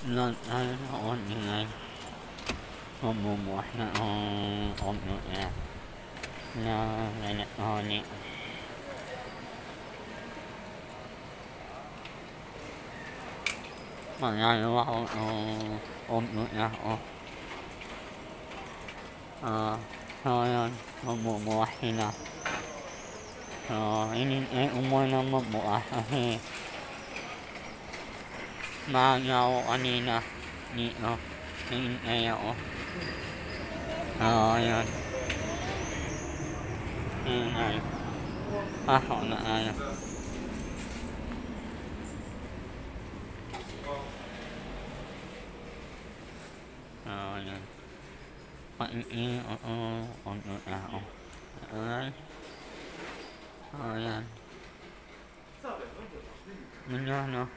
Lan ay on ngay mabubukas na ang oatmeal niya na honey. Magagawa ko ang oatmeal niya o so yun magbubukas sila. So inintay ko muna magbukas kasi maaga ako kanina dito inintay ako. So yun yun ay pasok na tayo. So yun paiin ako oatmeal niya ako. Alright. So yan ganyan no.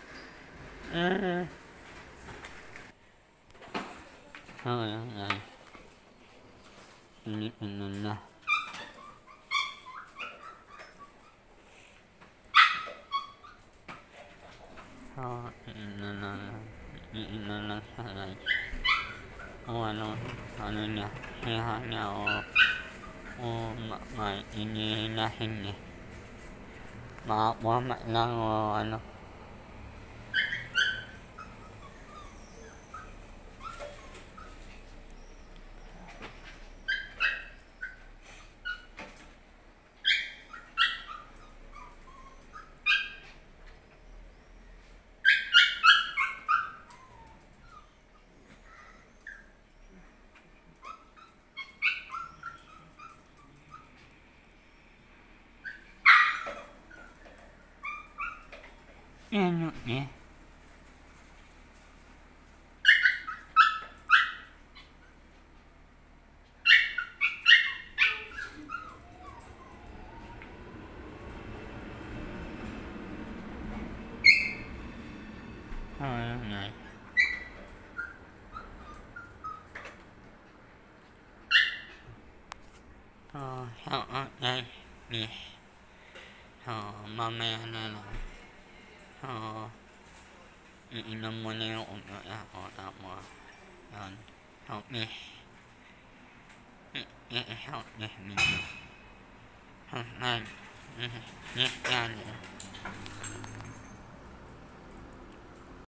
So yan guys initin na. So iinan na lang siya guys kung ano niya kaya niya o inihinahin niya makapuhamat lang o ano. Ano niya? Ayun guys. So shout out guys please. So mamaya na lang. So iinom mo na yung oatmeal ako tapos yun. So please i-shout this video. Subscribe this channel.